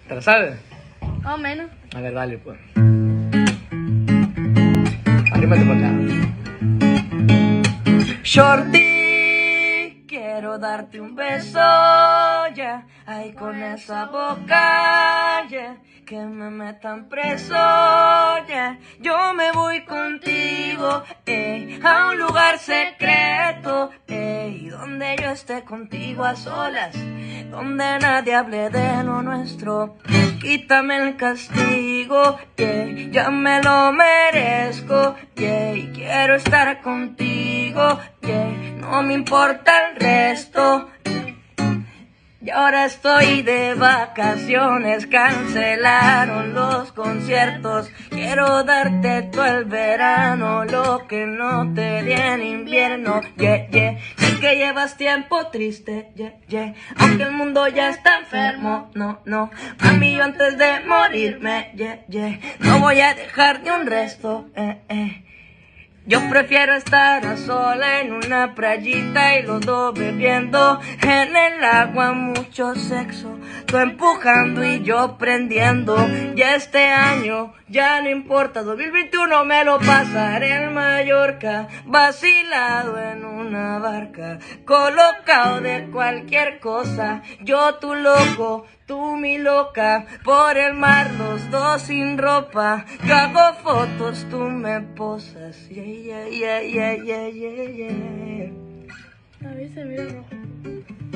¿Te la sabes? Más o menos. A ver, dale, pues. Arrímate para acá. Shorty, quiero darte un beso, yeah. Ay, con esa boca, yeah. Que me metan preso, yeah. Yo me voy contigo, a un lugar secreto, donde yo esté contigo a solas, donde nadie hable de lo nuestro. Quítame el castigo, yeah. Ya me lo merezco, yeah. Y quiero estar contigo, yeah. No me importa el resto. Y ahora estoy de vacaciones, cancelaron los conciertos. Quiero darte todo el verano, lo que no te di en invierno, yeah, yeah. Sé que llevas tiempo triste, yeah, yeah. Aunque el mundo ya está enfermo, no, no. Mami, yo antes de morirme, yeah, yeah. No voy a dejar ni un resto, Yo prefiero estar a sola en una playita y los dos bebiendo en el agua, mucho sexo, tú empujando y yo prendiendo. Ya este año ya no importa, 2021 me lo pasaré en Mallorca, vacilado en una barca, colocado de cualquier cosa. Yo tu loco, tú mi loca, por el mar los dos sin ropa. Yo hago fotos, tú me posas, yeah, yeah, yeah, yeah, yeah, yeah, yeah. A mí se mira rojo.